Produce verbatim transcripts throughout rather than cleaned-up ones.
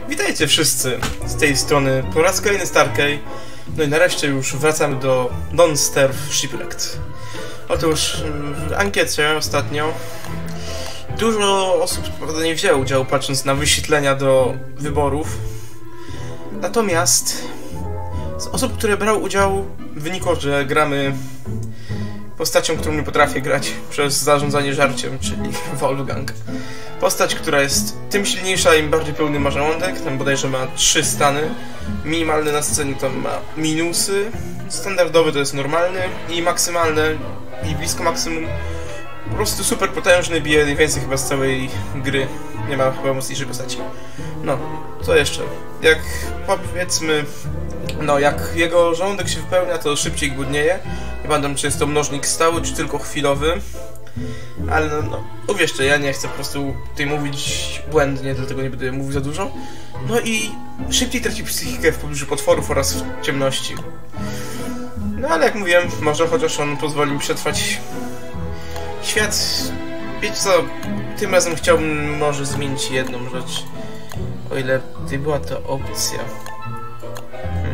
Witajcie wszyscy z tej strony po raz kolejny Starkey. No i nareszcie już wracamy do Don't Starve Shipwrecked. Otóż w ankiecie ostatnio dużo osób prawda nie wzięło udziału, patrząc na wyświetlenia do wyborów. Natomiast z osób, które brały udział, wynikło, że gramy postacią, którą nie potrafię grać przez zarządzanie żarciem, czyli Wolfgang. Postać, która jest tym silniejsza, im bardziej pełny ma żołądek, tam bodajże ma trzy stany. Minimalny na scenie tam ma minusy, standardowy to jest normalny i maksymalny i blisko maksimum. Po prostu super potężny, bije najwięcej chyba z całej gry. Nie ma chyba mocniejszej postaci. No, co jeszcze? Jak powiedzmy, no jak jego żołądek się wypełnia, to szybciej głodnieje. Nie pamiętam, czy jest to mnożnik stały, czy tylko chwilowy. Ale no, no, uwierzcie, ja nie chcę po prostu tutaj mówić błędnie, dlatego nie będę mówił za dużo. No i szybciej traci psychikę w pobliżu potworów oraz w ciemności. No ale jak mówiłem, może chociaż on pozwoli mi przetrwać świat. Wiecie co, tym razem chciałbym może zmienić jedną rzecz. O ile tutaj była to opcja. Hm.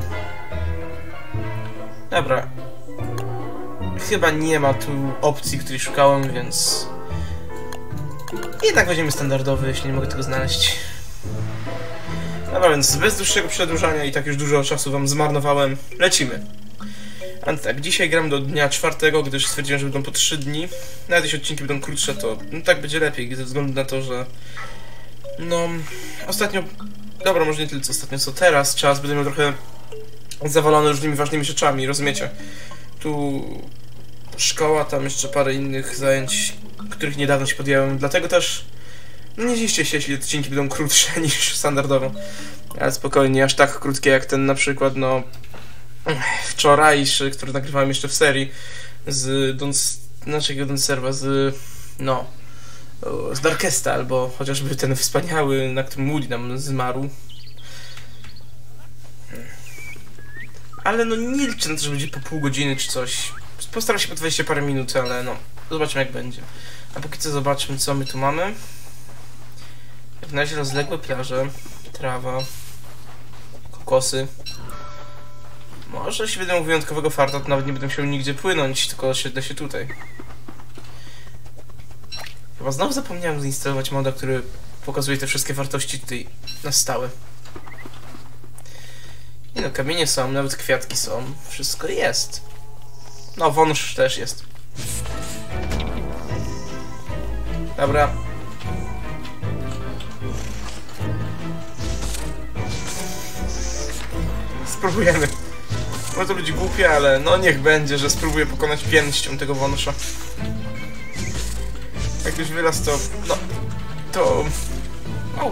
Dobra. Chyba nie ma tu opcji, której szukałem, więc jednak weźmiemy standardowy, jeśli nie mogę tego znaleźć. Dobra, więc bez dłuższego przedłużania i tak już dużo czasu wam zmarnowałem, lecimy. A tak, dzisiaj gram do dnia czwartego, gdyż stwierdziłem, że będą po trzy dni. Nawet jeśli odcinki będą krótsze, to no, tak będzie lepiej, ze względu na to, że no, ostatnio, dobra, może nie tyle co ostatnio, co teraz, czas będę miał trochę zawalony różnymi ważnymi rzeczami, rozumiecie? Tu szkoła, tam jeszcze parę innych zajęć, których niedawno się podjąłem, dlatego też no nie dziwcie się, jeśli odcinki będą krótsze niż standardowo, ale spokojnie, aż tak krótkie jak ten na przykład, no wczorajszy, który nagrywałem jeszcze w serii z Don't, naszego Don't Serva, z no z Darkesta, albo chociażby ten wspaniały, na którym Moody nam zmarł. Ale no nie liczę na to, że będzie po pół godziny czy coś. Postaram się po dwadzieścia parę minut, ale no, zobaczymy jak będzie. A póki co zobaczmy, co my tu mamy. Jak na razie rozległe plaże, trawa, kokosy. Może się będę miał wyjątkowego farta, to nawet nie będę musiał nigdzie płynąć, tylko osiedlę się tutaj. Chyba znowu zapomniałem zainstalować moda, który pokazuje te wszystkie wartości tutaj na stałe. Nie no, kamienie są, nawet kwiatki są, wszystko jest. No, wąż też jest. Dobra. Spróbujemy. Może to być głupie, ale no niech będzie, że spróbuję pokonać pięścią tego wąsza. Jak już wylazł, to... no... to... o.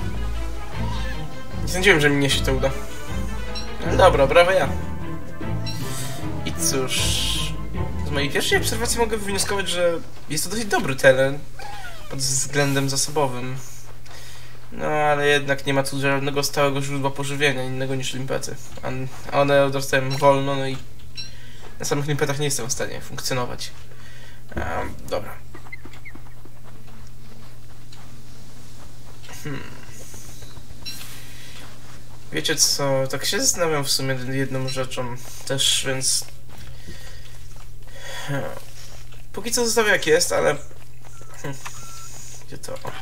Nie sądziłem, że mnie się to uda. No dobra, brawo ja. I cóż... z mojej pierwszej obserwacji mogę wywnioskować, że jest to dosyć dobry teren pod względem zasobowym. No ale jednak nie ma tu żadnego stałego źródła pożywienia innego niż limpety. A one dostają wolno, no i na samych limpetach nie jestem w stanie funkcjonować. A, dobra. Hmm. Wiecie co, tak się zastanawiam w sumie nad jedną rzeczą też, więc... Hmm. Póki co zostawię jak jest, ale... Hmm. Gdzie to? O.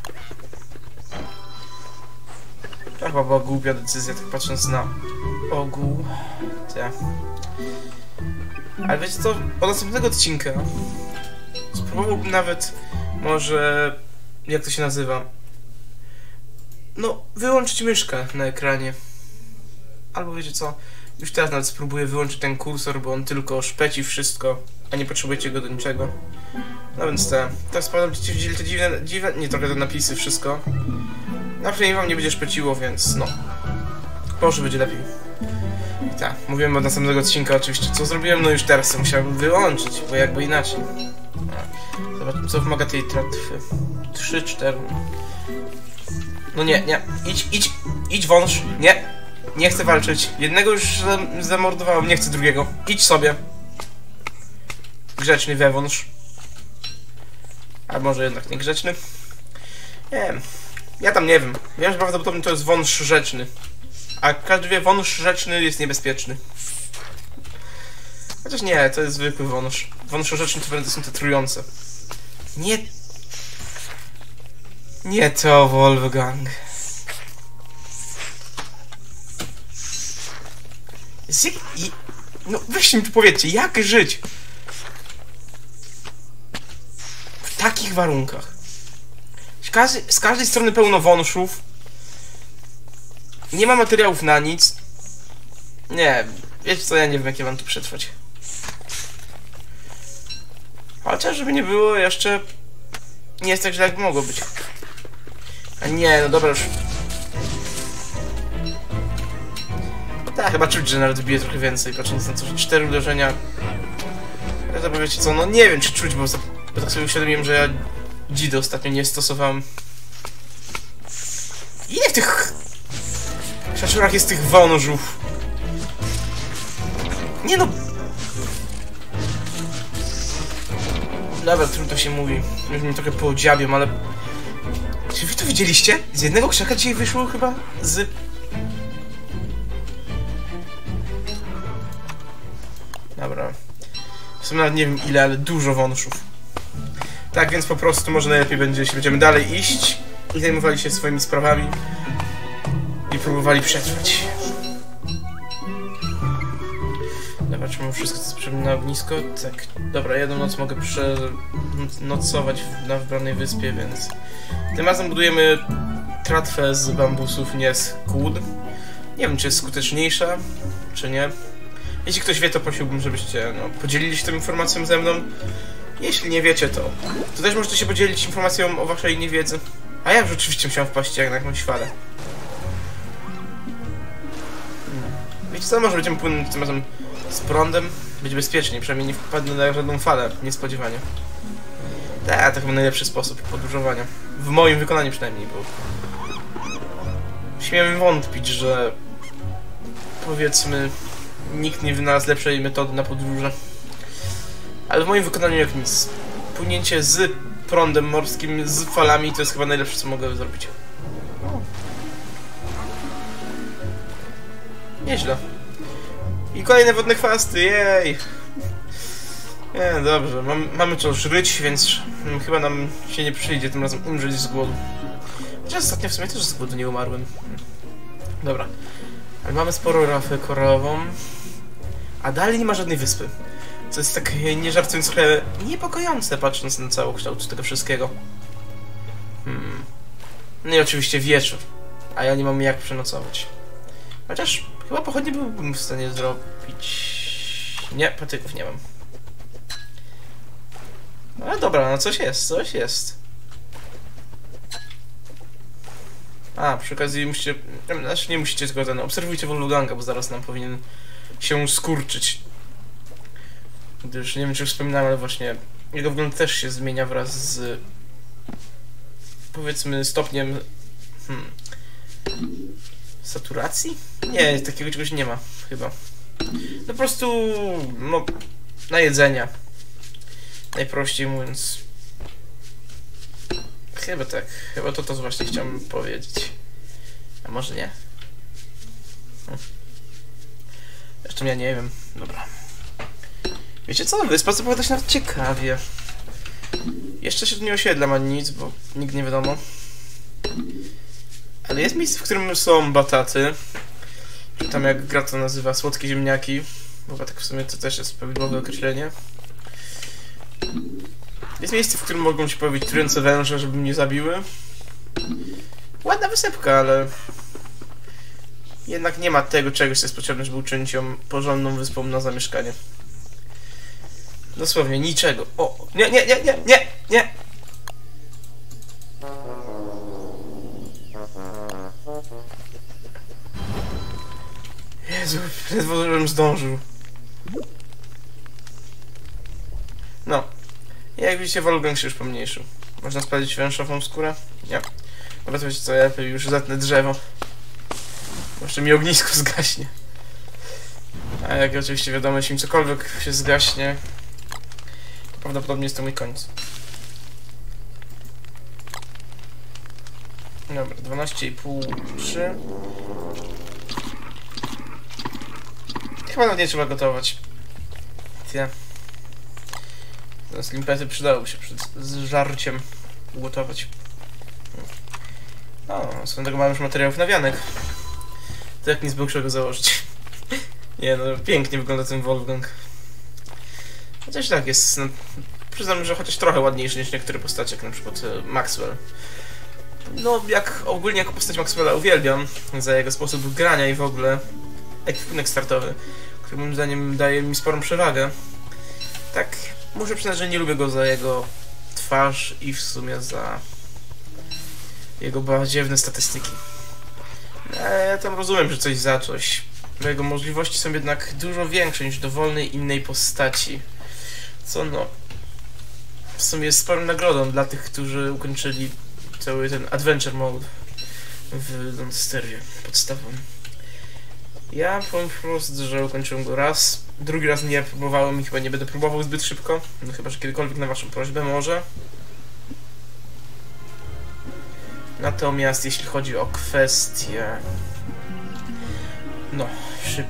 To chyba była głupia decyzja, tak patrząc na ogół. Te. Ale wiecie co, od następnego odcinka spróbowałbym nawet może... jak to się nazywa? No, wyłączyć myszkę na ekranie. Albo wiecie co, już teraz nawet spróbuję wyłączyć ten kursor, bo on tylko szpeci wszystko, a nie potrzebujecie go do niczego. No więc te, teraz będziecie widzieli te dziwne, dziwne, nie trochę te napisy, wszystko. Na przykład wam nie będzie szpeciło, więc no, może będzie lepiej. I tak, mówiłem od następnego odcinka oczywiście, co zrobiłem, no już teraz musiałem wyłączyć, bo jakby inaczej. A, zobaczmy, co wymaga tej tratwy. trzy, cztery. No nie, nie, idź, idź, idź wąż, nie, nie chcę walczyć. Jednego już zamordowałem, nie chcę drugiego. Idź sobie. Grzeczny wewąż. A może jednak niegrzeczny? Nie wiem. Ja tam nie wiem. Wiem, że prawdopodobnie to jest wąż rzeczny. A każdy wie, wąż rzeczny jest niebezpieczny. Chociaż nie, to jest zwykły wąż. Wąż rzeczny to będą są te trujące. Nie... Nie to Wolfgang. Z... I... No weźcie mi tu powiedzcie, jak żyć w takich warunkach? Z każdej, z każdej strony pełno wąszów. Nie ma materiałów na nic. Nie, wiecie co, ja nie wiem, jak ja mam tu przetrwać. Chociaż, żeby nie było, jeszcze nie jest tak źle, jak mogło być. A nie, no dobra już. Tak, chyba czuć, że nawet bije trochę więcej, patrząc na to, że cztery uderzenia. Ja to wiecie co, no nie wiem, czy czuć, bo, bo tak sobie uświadomiłem, że ja dzidy ostatnio nie stosowałem. Ile w tych szaczurach jest tych wążów? Nie no... Dobra, trudno się mówi. Już mnie trochę podziabiam, ale... Czy wy to widzieliście? Z jednego krzaka dzisiaj wyszło chyba z... Dobra. W sumie nawet nie wiem ile, ale dużo wążów. Tak więc po prostu może najlepiej będzie, jeśli będziemy dalej iść i zajmowali się swoimi sprawami i próbowali przetrwać. Dobra, czy mam wszystko, co jest na ognisko? Tak. Dobra, jedną noc mogę przenocować na wybranej wyspie, więc... Tym razem budujemy tratwę z bambusów, nie z kłód. Nie wiem, czy jest skuteczniejsza, czy nie. Jeśli ktoś wie, to prosiłbym, żebyście no, podzielili się tą informacją ze mną. Jeśli nie wiecie, to, to też możecie się podzielić informacją o waszej niewiedzy. A ja już oczywiście musiałem wpaść jak na jakąś falę. Hmm. Wiecie co, może będziemy płynąć tym razem z prądem. Będzie bezpiecznie, przynajmniej nie wpadnę na żadną falę, niespodziewanie. Tak, to chyba najlepszy sposób podróżowania. W moim wykonaniu przynajmniej, bo... Śmiem wątpić, że... Powiedzmy... Nikt nie wynalazł lepszej metody na podróże. Ale w moim wykonaniu jak nic. Płynięcie z prądem morskim, z falami to jest chyba najlepsze, co mogę zrobić. O. Nieźle. I kolejne wodne chwasty, jej! Nie, dobrze, Mam, mamy co żyć, więc hmm, chyba nam się nie przyjdzie tym razem umrzeć z głodu. Chociaż ostatnio w sumie też z głodu nie umarłem. Dobra. Ale mamy sporo rafę koralową. A dalej nie ma żadnej wyspy. Co jest tak, nie żartując, trochę niepokojące, patrząc na całokształt tego wszystkiego. Hmm. No i oczywiście wieczór. A ja nie mam jak przenocować. Chociaż chyba pochodnie byłbym w stanie zrobić... Nie, patyków nie mam. Ale dobra, no coś jest, coś jest. A, przy okazji musicie... Znaczy nie musicie, tylko ten... Obserwujcie Wolfganga, bo zaraz nam powinien się skurczyć. Gdyż, nie wiem czy już wspominałem, ale właśnie jego wygląd też się zmienia wraz z... Powiedzmy stopniem... Hmm... Saturacji? Nie, takiego czegoś nie ma, chyba. No po prostu... No... Na jedzenia. Najprościej mówiąc. Chyba tak. Chyba to to właśnie chciałem powiedzieć. A może nie? Hm. Zresztą ja nie wiem. Dobra. Wiecie co? Wyspa zapowiada się nawet ciekawie. Jeszcze się tu nie osiedlam ani nic, bo nigdy nie wiadomo. Ale jest miejsce, w którym są bataty. Czy tam jak gra to nazywa słodkie ziemniaki. Bo tak w sumie to też jest prawidłowe określenie. Jest miejsce, w którym mogą się pojawić trujące węże, żeby mnie zabiły. Ładna wysepka, ale... Jednak nie ma tego czegoś, co jest potrzebne, żeby uczynić ją porządną wyspą na zamieszkanie. Dosłownie niczego. O! Nie, nie, nie, nie, nie, nie! Jezu, ledwo żebym zdążył. No. Jak widzicie, Wolfgang się już pomniejszył. Można spalić wężową skórę? Nie. Dobra, to wiecie co, ja lepiej już zetnę drzewo. Bo jeszcze mi ognisko zgaśnie. A jak oczywiście wiadomo, jeśli mi cokolwiek się zgaśnie, to prawdopodobnie jest to mój koniec. Dobra, dwanaście i pół, trzy. Chyba nawet nie trzeba gotować. Tyle. Teraz limpety przydałyby się przed żarciem ugotować. No, swoją drogą mamy już materiałów nawianek. To jak nic większego założyć. Nie no, pięknie wygląda ten Wolfgang. Chociaż tak jest, no, przyznam, że chociaż trochę ładniejszy niż niektóre postacie, jak na przykład Maxwell. No, jak ogólnie jako postać Maxwella uwielbiam za jego sposób grania i w ogóle ekwipunek startowy, który moim zdaniem daje mi sporą przewagę. Tak, muszę przyznać, że nie lubię go za jego twarz i w sumie za jego badziewne statystyki. E, ja tam rozumiem, że coś za coś, bo jego możliwości są jednak dużo większe niż dowolnej innej postaci. Co no, w sumie jest sporą nagrodą dla tych, którzy ukończyli cały ten Adventure Mode w Donsterwie podstawowym. Ja powiem wprost, że ukończyłem go raz, drugi raz nie próbowałem i chyba nie będę próbował zbyt szybko, no chyba że kiedykolwiek na waszą prośbę może. Natomiast jeśli chodzi o kwestię... No, szyb...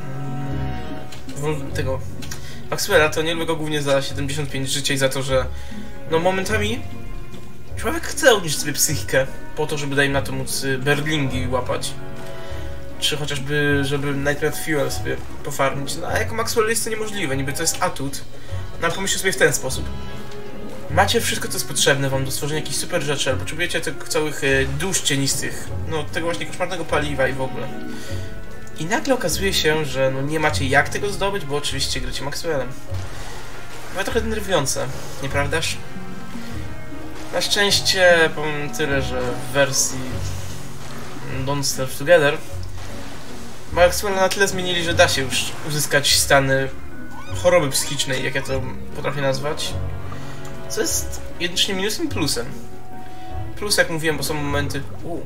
Hmm, tego... Maxwella, to nie lubię go głównie za siedemdziesiąt pięć życia i za to, że... No momentami... Człowiek chce obniżyć sobie psychikę po to, żeby dajmy na to móc berlingi łapać. Czy chociażby, żeby najpierw fuel sobie pofarmić. No a jako Maxwell jest to niemożliwe, niby to jest atut. No ale pomyślcie sobie w ten sposób. Macie wszystko, co jest potrzebne wam do stworzenia jakichś super rzeczy, ale potrzebujecie tych całych e, dusz cienistych, no tego właśnie koszmarnego paliwa i w ogóle. I nagle okazuje się, że no nie macie jak tego zdobyć, bo oczywiście gracie Maxwellem. No trochę denerwujące, nieprawdaż? Na szczęście powiem tyle, że w wersji Don't Starve Together Maxwella na tyle zmienili, że da się już uzyskać stany choroby psychicznej, jak ja to potrafię nazwać. Co jest jednocześnie minusem i plusem. Plus, jak mówiłem, bo są momenty... Uuu.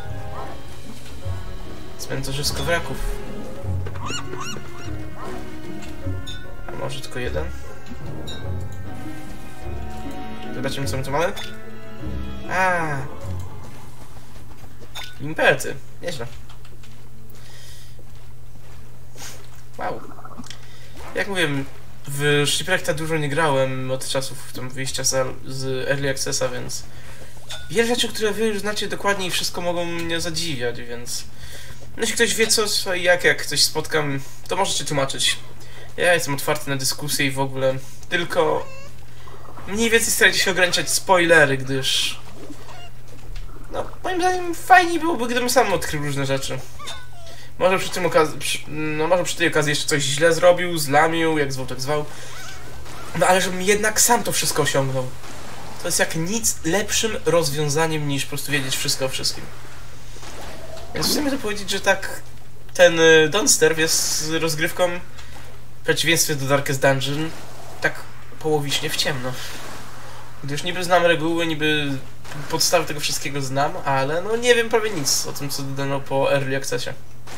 Cmentarzysko wraków. A może tylko jeden? Zobaczymy, co my tu mamy. A, impety. Nieźle. Wow. Jak mówiłem, w Shipwrecka dużo nie grałem od czasów tam wyjścia z, z Early Accessa, więc wiele rzeczy, które wy już znacie dokładnie i wszystko mogą mnie zadziwiać, więc no, jeśli ktoś wie co, co i jak, jak coś spotkam, to możecie tłumaczyć. Ja jestem otwarty na dyskusję i w ogóle, tylko mniej więcej starajcie się ograniczać spoilery, gdyż no, moim zdaniem fajniej byłoby, gdybym sam odkrył różne rzeczy. Może przy tym okazji, no może przy tej okazji jeszcze coś źle zrobił, zlamił, jak zwał, tak zwał. No ale żebym jednak sam to wszystko osiągnął. To jest jak nic lepszym rozwiązaniem niż po prostu wiedzieć wszystko o wszystkim. Więc chcemy to powiedzieć, że tak ten Don't Starve jest rozgrywką w przeciwieństwie do Darkest Dungeon tak połowicznie w ciemno. Gdyż niby znam reguły, niby podstawy tego wszystkiego znam, ale no nie wiem prawie nic o tym, co dodano po Early Accessie.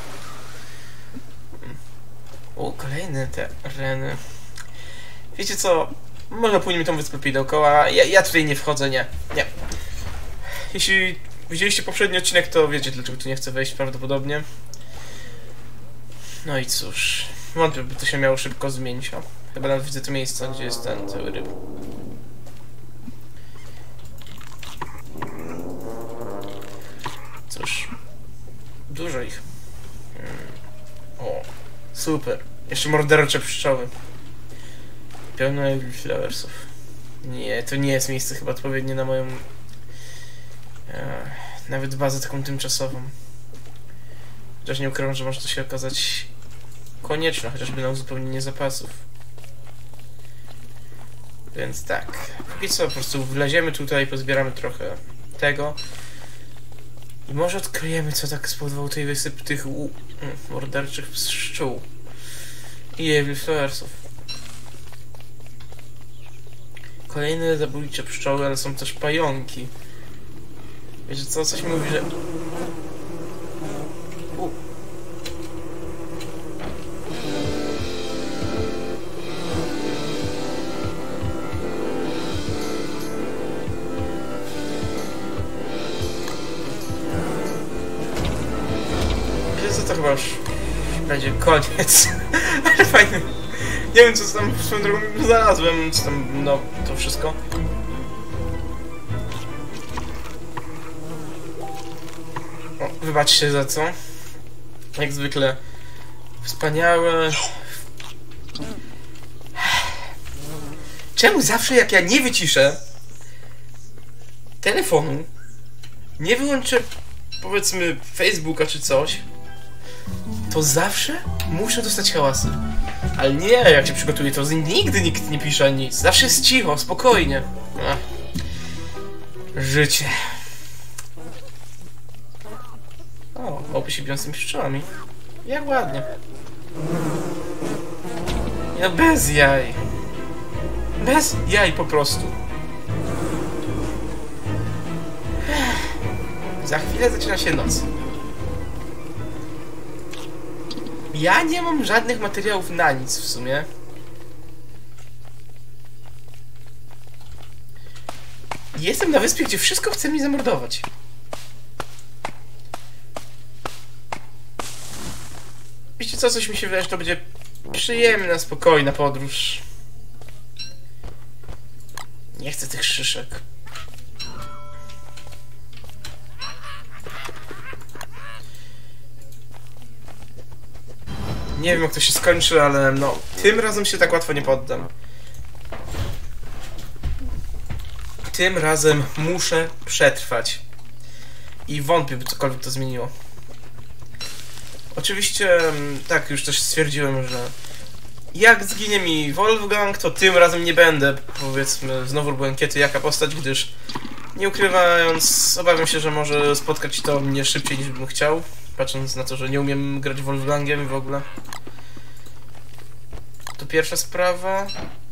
O, kolejne tereny. Wiecie co? Może pójdziemy tą wyspę dookoła. Ja, ja tutaj nie wchodzę, nie. Nie. Jeśli widzieliście poprzedni odcinek, to wiecie, dlaczego tu nie chcę wejść prawdopodobnie. No i cóż. Wątpię, by to się miało szybko zmienić. O, chyba nawet widzę to miejsce, gdzie jest ten cały ryb. Cóż. Dużo ich. Hmm. O. Super. Jeszcze mordercze pszczoły. Pełno flowersów. Nie, to nie jest miejsce chyba odpowiednie na moją... E, nawet bazę taką tymczasową. Chociaż nie ukrywam, że może to się okazać konieczne, chociażby na uzupełnienie zapasów. Więc tak. Póki co po prostu wleziemy tutaj, pozbieramy trochę tego. I może odkryjemy, co tak spowodowało tej wysyp tych u... morderczych pszczół. I evil flowersów. Kolejne zabójcze pszczoły, ale są też pająki. Wiecie co? Coś mi mówi, że... U. Wiesz co, to chyba już będzie koniec. Ale fajnie. Nie wiem, co tam swoją drogą znalazłem, co tam, no, to wszystko. O, wybaczcie za co. Jak zwykle wspaniałe. Czemu zawsze jak ja nie wyciszę telefonu, nie wyłączę powiedzmy Facebooka czy coś, to zawsze muszę dostać hałasy. Ale nie, jak się przygotuję, to nigdy nikt nie pisze nic. Zawsze jest cicho, spokojnie. Ach. Życie. O, małpy się biją z tymi pszczołami. Jak ładnie. No bez jaj. Bez jaj po prostu. Za chwilę zaczyna się noc. Ja nie mam żadnych materiałów na nic w sumie. Jestem na wyspie, gdzie wszystko chce mi zamordować. Wiecie co, coś mi się wydaje, że to będzie przyjemna, spokojna podróż. Nie chcę tych szyszek. Nie wiem jak to się skończy, ale no, tym razem się tak łatwo nie poddam. Tym razem muszę przetrwać. I wątpię, by cokolwiek to zmieniło. Oczywiście, tak, już też stwierdziłem, że jak zginie mi Wolfgang, to tym razem nie będę, powiedzmy, znowu błękiety jaka postać, gdyż nie ukrywając, obawiam się, że może spotkać to mnie szybciej niż bym chciał, patrząc na to, że nie umiem grać Wolfgangiem i w ogóle. To pierwsza sprawa.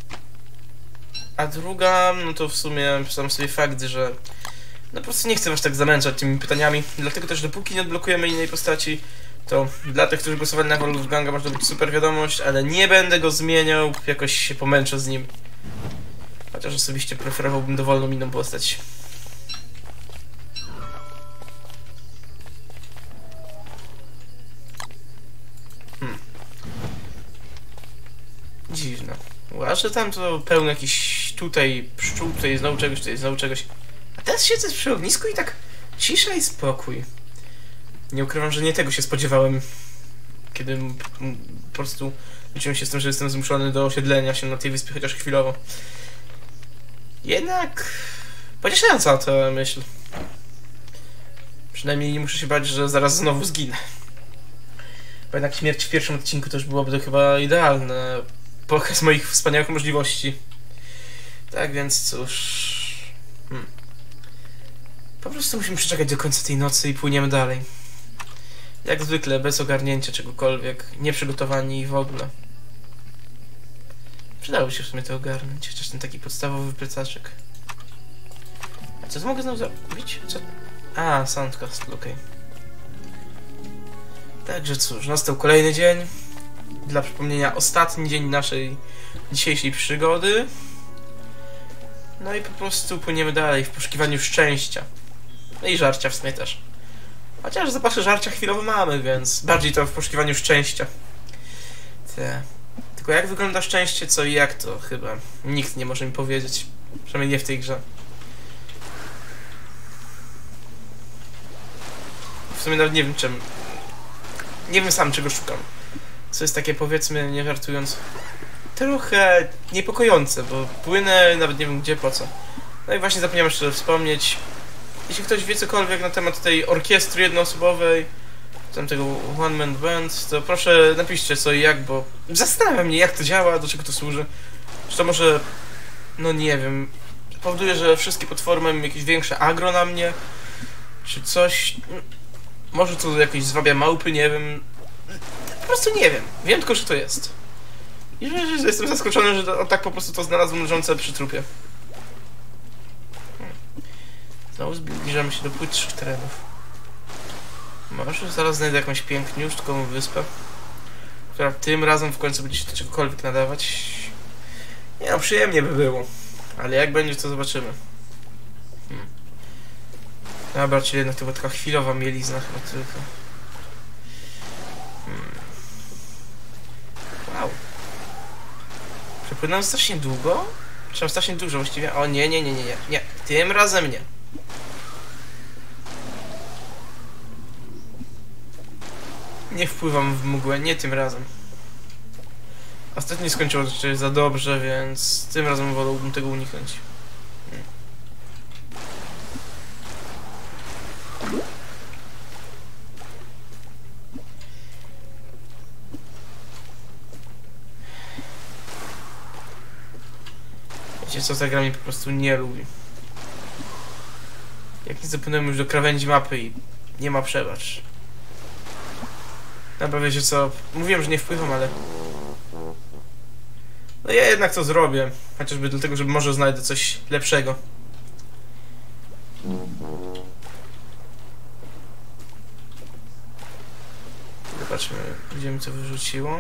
A druga, no to w sumie sam sobie fakt, że no po prostu nie chcę was tak zamęczać tymi pytaniami, dlatego też dopóki nie odblokujemy innej postaci, to dla tych, którzy głosowali na Wolfganga, może to być super wiadomość, ale nie będę go zmieniał, jakoś się pomęczę z nim. Chociaż osobiście preferowałbym dowolną inną postać. Hmm. Dziwne. Łażę tam to pełno jakiś tutaj pszczół, tutaj znowu czegoś, tutaj znowu czegoś. A teraz siedzę przy ognisku i tak cisza i spokój. Nie ukrywam, że nie tego się spodziewałem, kiedy po prostu liczyłem się z tym, że jestem zmuszony do osiedlenia się na tej wyspie chociaż chwilowo. Jednak pocieszająca ta myśl. Przynajmniej nie muszę się bać, że zaraz znowu zginę. Bo jednak śmierć w pierwszym odcinku to już byłoby to chyba idealne. Pokaz moich wspaniałych możliwości. Tak więc cóż... Hmm. Po prostu musimy przeczekać do końca tej nocy i płyniemy dalej. Jak zwykle, bez ogarnięcia czegokolwiek, nieprzygotowani i w ogóle. Przydało się w sumie to ogarnąć, chociaż ten taki podstawowy plecaczek. A co to mogę znowu zrobić? Co? A, Soundcast, okej. Okay. Także cóż, nastał kolejny dzień. Dla przypomnienia, ostatni dzień naszej dzisiejszej przygody. No i po prostu płyniemy dalej w poszukiwaniu szczęścia. No i żarcia w sumie też. Chociaż zapasy żarcia chwilowo mamy, więc bardziej to w poszukiwaniu szczęścia. Te. Tylko jak wygląda szczęście, co i jak, to chyba nikt nie może mi powiedzieć. Przynajmniej nie w tej grze. W sumie nawet nie wiem czym. Nie wiem sam czego szukam. Co jest takie, powiedzmy, nie żartując, trochę niepokojące, bo płynę nawet nie wiem gdzie, po co. No i właśnie zapomniałem jeszcze wspomnieć. Jeśli ktoś wie cokolwiek na temat tej orkiestry jednoosobowej, tam tego One Man Band, to proszę napiszcie co i jak, bo zastanawia mnie jak to działa, do czego to służy. Czy to może, no nie wiem, powoduje, że wszystkie potwory mają jakieś większe agro na mnie, czy coś. Może to jakieś zwabia małpy, nie wiem. Po prostu nie wiem. Wiem tylko, że to jest. I że, że jestem zaskoczony, że to, tak po prostu to znalazłem leżące przy trupie. Hmm. Znowu zbliżamy się do płytszych terenów. Może zaraz znajdę jakąś piękniuszką wyspę, która tym razem w końcu będzie się do czegokolwiek nadawać. Nie no, przyjemnie by było. Ale jak będzie, to zobaczymy. Hmm. Dobra, czyli jednak to była taka chwilowa mielizna chyba tylko. Płynąłem strasznie długo? Czy mam strasznie dużo właściwie? O nie, nie, nie, nie, nie, nie. Tym razem nie. Nie wpływam w mgłę, nie tym razem. Ostatnio skończyło się za dobrze, więc tym razem wolałbym tego uniknąć. Hmm. Wiecie co, ta gra mnie po prostu nie lubi. Jak nie zapłynąłem już do krawędzi mapy i nie ma przebacz. Dobra, wiecie co, mówiłem, że nie wpływam, ale... No ja jednak to zrobię. Chociażby dlatego, że może znajdę coś lepszego. Zobaczmy, gdzie mi to wyrzuciło.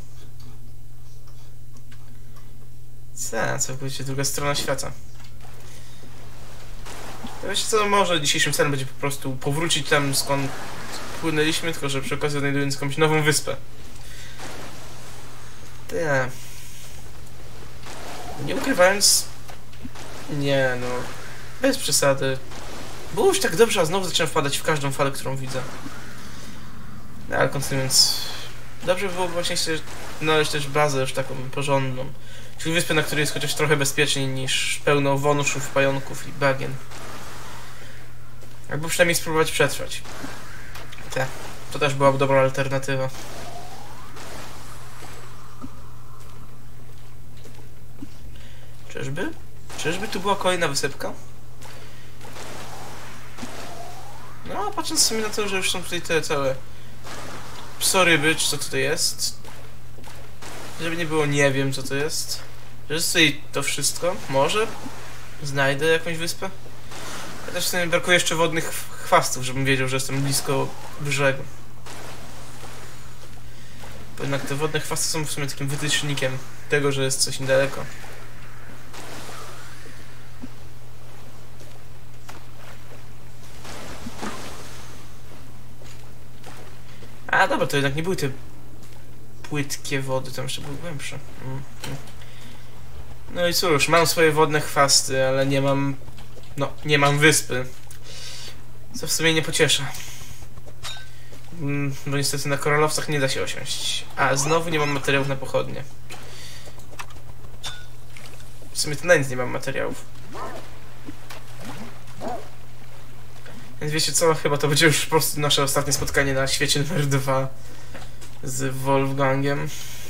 Co, całkowicie druga strona świata. Wiecie co, może dzisiejszym celem będzie po prostu powrócić tam, skąd płynęliśmy, tylko że przy okazji znajdując jakąś nową wyspę. Tyle. Nie ukrywając... Nie no... Bez przesady. Było już tak dobrze, a znowu zacząłem wpadać w każdą falę, którą widzę. No ale kontynuując... Dobrze by było właśnie się znaleźć też bazę już taką porządną. Czyli wyspę, na której jest chociaż trochę bezpieczniej niż pełno wążów, pająków i bagien. Albo przynajmniej spróbować przetrwać. Te. To też byłaby dobra alternatywa. Czyżby? Czyżby tu była kolejna wysypka? No, patrząc sobie na to, że już są tutaj te całe psoryby, czy co tutaj jest. Żeby nie było, nie wiem co to jest. Że jest tutaj to wszystko. Może znajdę jakąś wyspę? Chociaż sobie brakuje jeszcze wodnych chwastów, żebym wiedział, że jestem blisko brzegu. Bo jednak te wodne chwasty są w sumie takim wytycznikiem tego, że jest coś niedaleko. A dobra, to jednak nie były te płytkie wody, tam jeszcze były głębsze. Mm. No i cóż, mam swoje wodne chwasty, ale nie mam... No, nie mam wyspy. Co w sumie nie pociesza. Mm, bo niestety na koralowcach nie da się osiąść. A, znowu nie mam materiałów na pochodnie. W sumie to na nic nie mam materiałów. Więc wiecie co, chyba to będzie już po prostu nasze ostatnie spotkanie na świecie numer dwa z Wolfgangiem.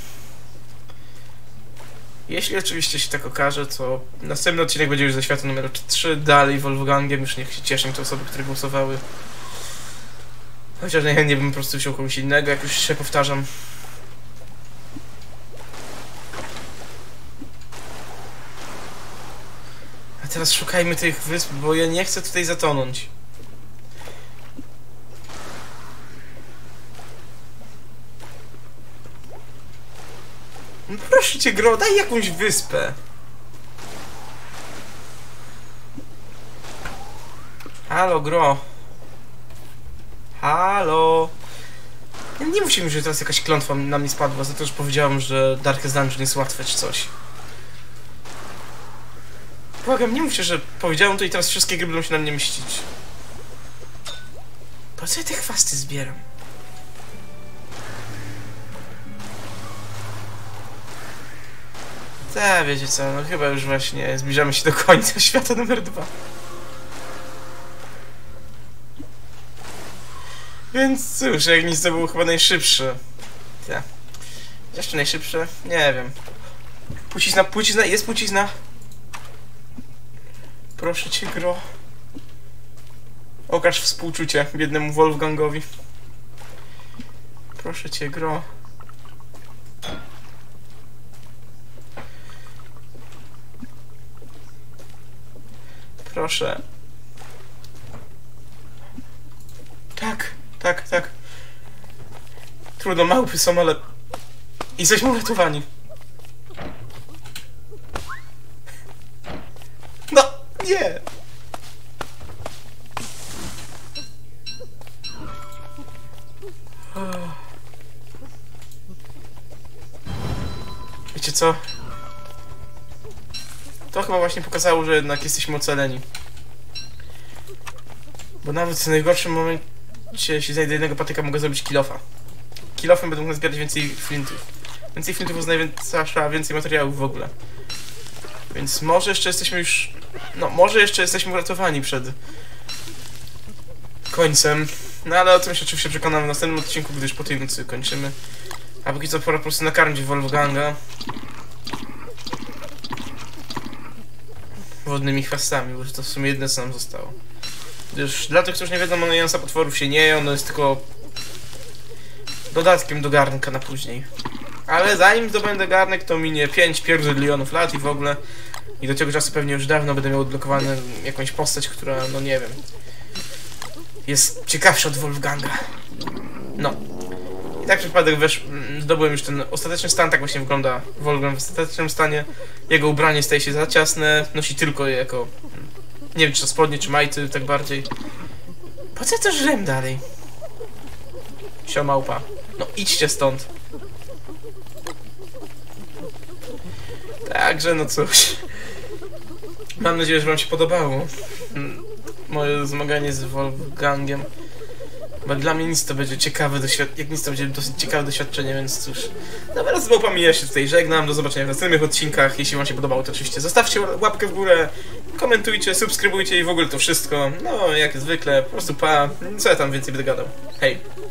Jeśli oczywiście się tak okaże, to następny odcinek będzie już ze świata numer trzy, dalej Wolfgangiem, już niech się cieszą te osoby, które głosowały. Chociaż najchętniej bym po prostu wziął kogoś innego, jak już się powtarzam. A teraz szukajmy tych wysp, bo ja nie chcę tutaj zatonąć. No proszę cię, gro, daj jakąś wyspę. Halo, gro. Halo. Ja nie mówcie mi, że teraz jakaś klątwa na mnie spadła za to, że powiedziałem, że Darkest Dungeon jest łatwe czy coś. Błagam, nie mówcie, że powiedziałem to i teraz wszystkie gry będą się na mnie mścić. Po co ja te chwasty zbieram? Tak, wiecie co, no chyba już właśnie zbliżamy się do końca świata numer dwa. Więc cóż, jak nic to był chyba najszybszy. Tak. Jeszcze najszybsze? Nie wiem. Płcizna, płcizna, jest płcizna. Proszę cię, gro. Okaż współczucie biednemu Wolfgangowi. Proszę cię, gro. Proszę. Tak, tak, tak. Trudno, małpy są, ale... Jesteśmy uratowani. No, nie! Wiecie co? to chyba właśnie pokazało, że jednak jesteśmy ocaleni. Bo nawet w najgorszym momencie, jeśli znajdę jednego patyka, mogę zrobić kill-offa. Kill-offem będę mógł zbierać więcej flintów. Więcej flintów oznacza więcej materiałów w ogóle. Więc może jeszcze jesteśmy już... No, może jeszcze jesteśmy uratowani przed końcem. No ale o tym się oczywiście przekonam w następnym odcinku, gdyż po tej nocy kończymy. A póki co pora po prostu nakarmić Wolfganga wodnymi chwastami, bo to w sumie jedne co nam zostało. Gdyż dla tych, którzy nie wiedzą, mięsa potworów się nie je, ono jest tylko dodatkiem do garnka na później. Ale zanim zdobędę garnek, to minie pięć pierdolionów lat i w ogóle. I do tego czasu pewnie już dawno będę miał odblokowaną jakąś postać, która, no nie wiem, jest ciekawsza od Wolfganga. No. I tak przypadek wesz... zdobyłem już ten ostateczny stan, tak właśnie wygląda Wolfgang w ostatecznym stanie. Jego ubranie staje się za ciasne, nosi tylko je jako... nie wiem, czy to spodnie, czy majty, tak bardziej. Po co też żrem dalej? Sio małpa. No idźcie stąd. Także no cóż. Mam nadzieję, że wam się podobało moje zmaganie z Wolfgangiem. Bo dla mnie nic to będzie ciekawe doświadczenie, jak nic to będzie dosyć ciekawe doświadczenie, więc cóż. Dobra, z małpami ja się tutaj żegnam, do zobaczenia w następnych odcinkach. Jeśli wam się podobało, to oczywiście zostawcie łapkę w górę, komentujcie, subskrybujcie i w ogóle to wszystko. No, jak zwykle, po prostu pa, co ja tam więcej będę gadał. Hej!